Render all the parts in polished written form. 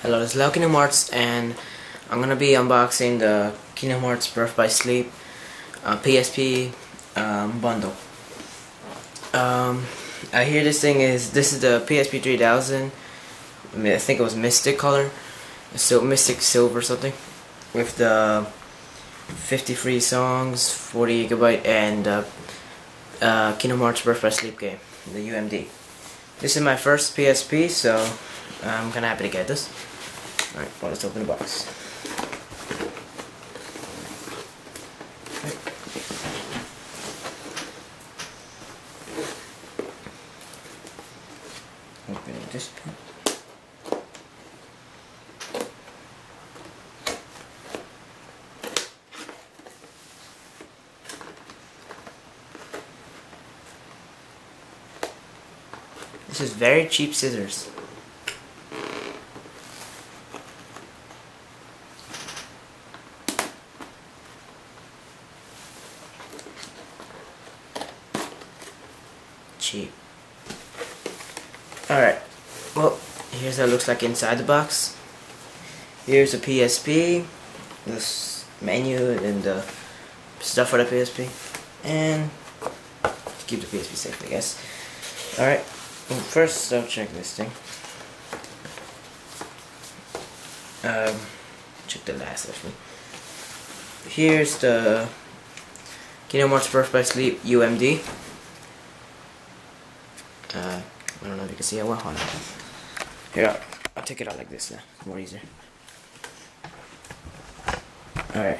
Hello, this is Leo Kingdom Hearts, and I'm gonna be unboxing the Kingdom Hearts Birth by Sleep PSP bundle. I hear this is the PSP 3000. I think it was Mystic color, so Mystic Silver something, with the 50 free songs, 40 GB, and Kingdom Hearts Birth by Sleep game, the UMD. This is my first PSP, so I'm kinda happy to get this. Alright, well, let's open the box. Opening this part. This is very cheap scissors. Cheap. Alright, well, here's how it looks like inside the box. Here's a PSP, this menu and the stuff for the PSP, and to keep the PSP safe, I guess. Alright, well, first I'll check this thing. Check the last actually. Here's the Kingdom Hearts Birth by Sleep UMD. I don't know if you can see it well. Hold on. Here, I'll take it out like this now. It's more easier. Alright.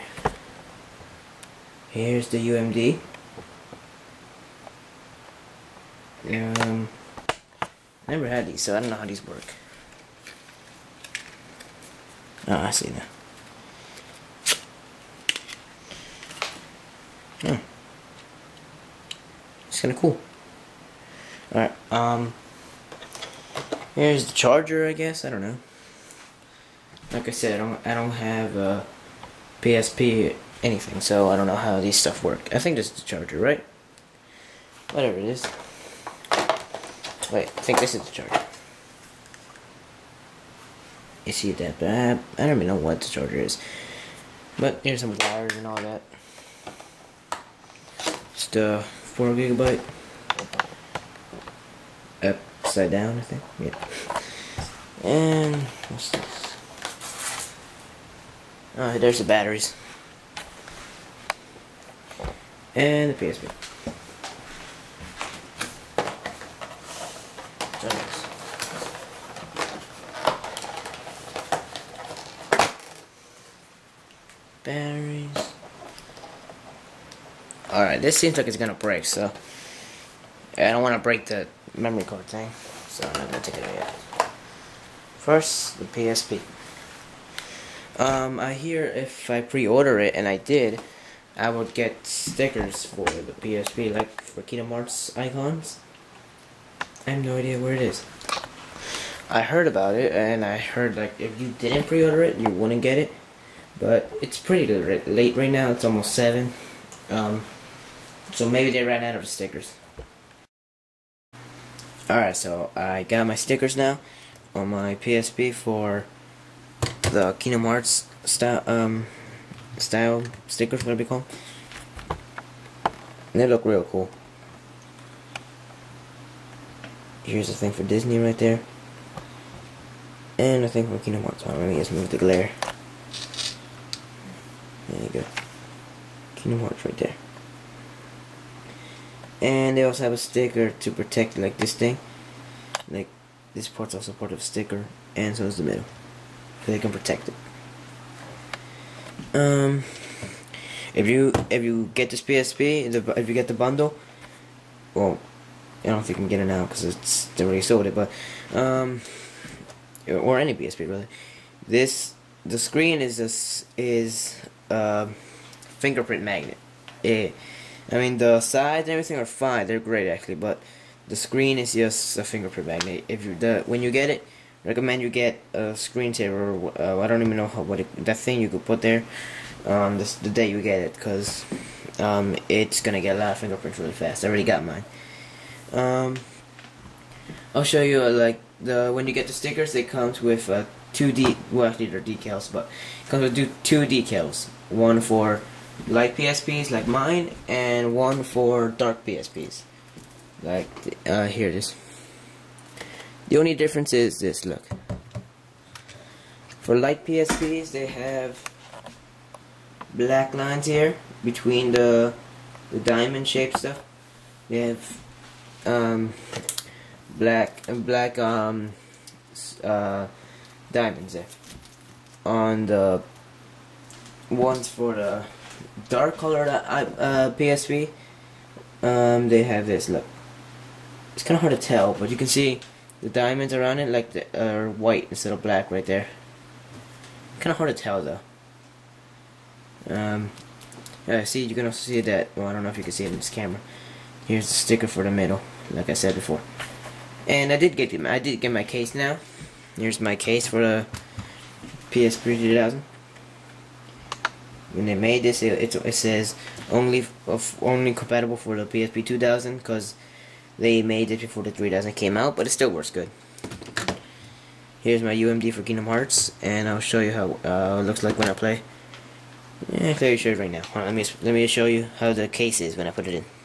Here's the UMD. Never had these, so I don't know how these work. Oh, I see now. It's kinda cool. Alright, here's the charger, I guess. I don't know. Like I said, I don't have a PSP anything, so I don't know how these stuff work. I think this is the charger, right? Whatever it is. Wait, I think this is the charger. You see that, but I don't even know what the charger is. But here's some wires and all that. It's the 4 GB. Upside down, I think. Yeah. And what's this? Oh, there's the batteries. And the PSP. Batteries. Alright, this seems like it's gonna break, so I don't want to break the memory card thing, so I'm not gonna take it out yet. First, the PSP. I hear if I pre-order it, and I did, I would get stickers for the PSP, like for Kingdom Hearts icons. I have no idea where it is. I heard about it, and I heard like if you didn't pre-order it, you wouldn't get it. But it's pretty late right now. It's almost 7. So maybe they ran out of stickers. Alright, so I got my stickers now on my PSP for the Kingdom Hearts style stickers, whatever they call them. And they look real cool. Here's the thing for Disney right there. And the thing for Kingdom Hearts. Let me just move the glare. There you go. Kingdom Hearts right there. And they also have a sticker to protect, like this thing. Like this part's also part of the sticker, and so is the middle, so they can protect it. If you get this PSP, if you get the bundle, well, I don't think you can get it now because they already sold it, but or any PSP really. The screen is fingerprint magnet. I mean, the sides and everything are fine. They're great actually, but the screen is just a fingerprint magnet. When you get it, recommend you get a screensaver. I don't even know that thing you could put there. The day you get it, because it's gonna get a lot of fingerprints really fast. I already got mine. I'll show you like when you get the stickers, they comes with well, actually they're decals, but it comes with two decals. One for light PSPs like mine, and one for dark PSPs. Like here it is. The only difference is this. Look, for light PSPs, they have black lines here between the diamond shaped stuff. They have black diamonds there. On the ones for the dark colored PSP, they have this. Look, it's kind of hard to tell, but you can see the diamonds around it, like are white instead of black right there. Kind of hard to tell though. Yeah, see, you can also see that. Well, I don't know if you can see it in this camera. Here's the sticker for the middle, like I said before. And I did get my case now. Here's my case for the PSP 2000. When they made this, it says only compatible for the PSP 2000 because they made it before the 3000 came out, but it still works good. Here's my UMD for Kingdom Hearts, and I'll show you how it looks like when I play. Yeah, I'll show you right now. Hold on, let me show you how the case is when I put it in.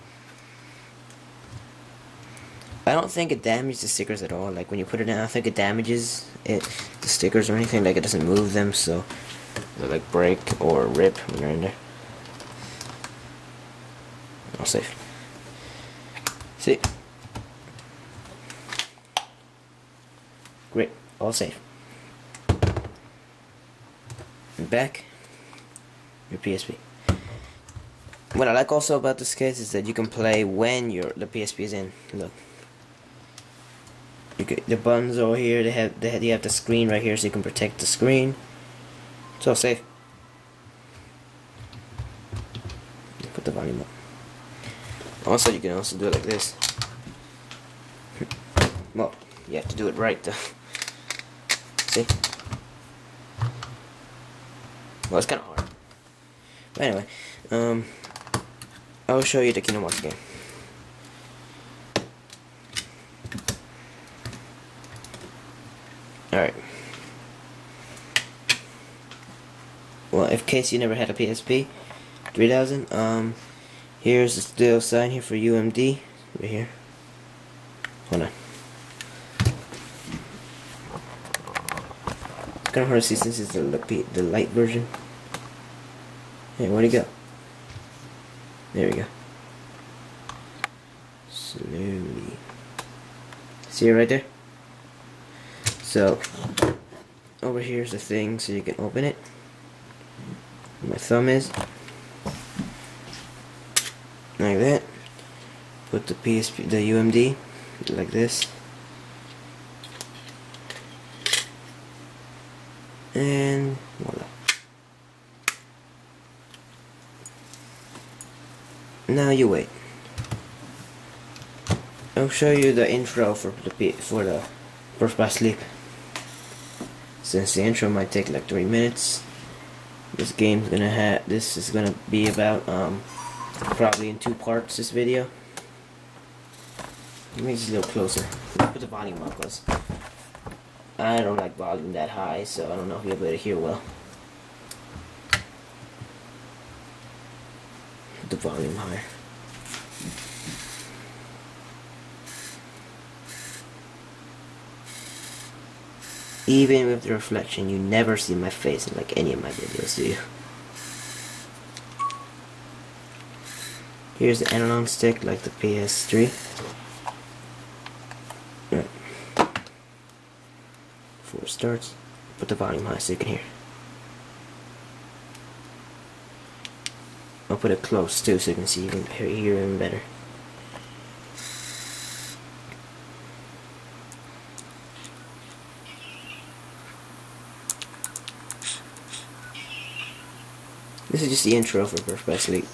I don't think it damages the stickers at all. Like when you put it in, I don't think it damages the stickers or anything. Like it doesn't move them, so they like break or rip when they're in there. All safe. See? Great, all safe. And back, your PSP. What I like also about this case is that you can play when the PSP is in. Look, the buttons over here. You have the screen right here, so you can protect the screen. It's all safe. Put the volume up. Also, you can also do it like this. Well, you have to do it right though. See? Well, it's kind of hard. But anyway, I will show you the Kingdom Hearts game. Alright. Well, in case you never had a PSP 3000, here's the still sign here for UMD. Right here. Hold on. It's kind of hard to see since it's the light version. Hey, where'd he go? There we go. Slowly. See it right there? So, over here's the thing so you can open it. Where my thumb is. Like that. Put the PSP, the UMD, like this. And voila. Now you wait. I'll show you the intro for the Birth by Sleep. Since the intro might take like 3 minutes, this is gonna be about probably in 2 parts. This video. Let me just a little closer. Put the volume up, cause I don't like volume that high, so I don't know if you'll be able to hear well. Put the volume higher. Even with the reflection, you never see my face in like any of my videos, do you? Here's the analog stick like the PS3. Right. Before it starts, put the volume high so you can hear. I'll put it close too so you can see, you can hear even better. This is just the intro for Birth by Sleep.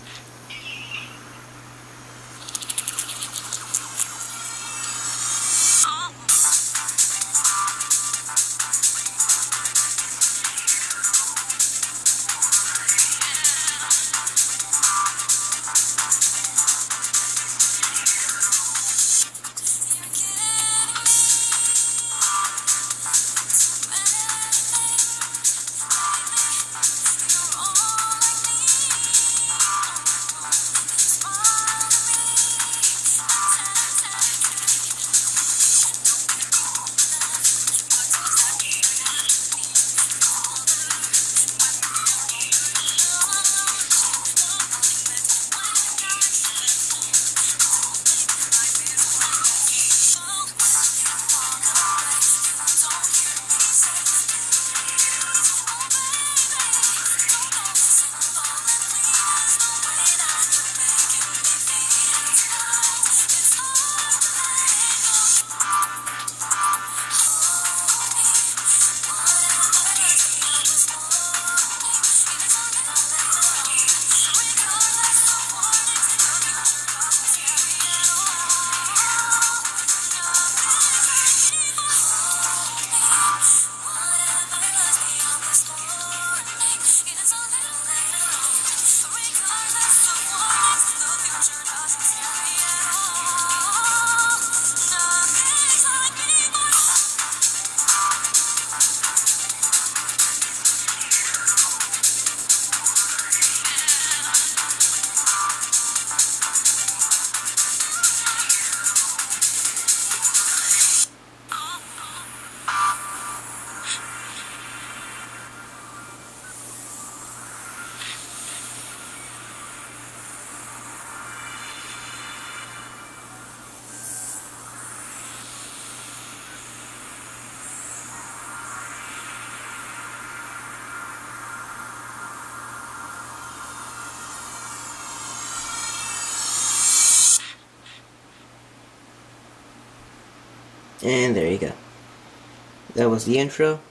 And there you go. That was the intro.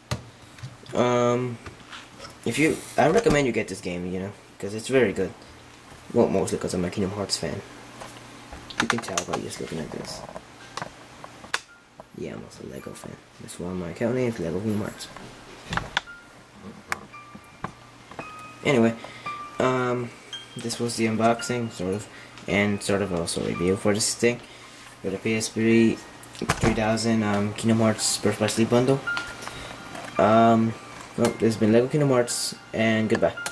I recommend you get this game, you know, because it's very good. Well, mostly because I'm a Kingdom Hearts fan. You can tell by just looking at this. Yeah, I'm also a Lego fan. That's why my account name is Lego Kingdom Hearts. Anyway, this was the unboxing, sort of, and sort of also review for this thing, for the PSP 3000 Kingdom Hearts Birth by Sleep bundle. Well, this has been Lego Kingdom Hearts, and goodbye.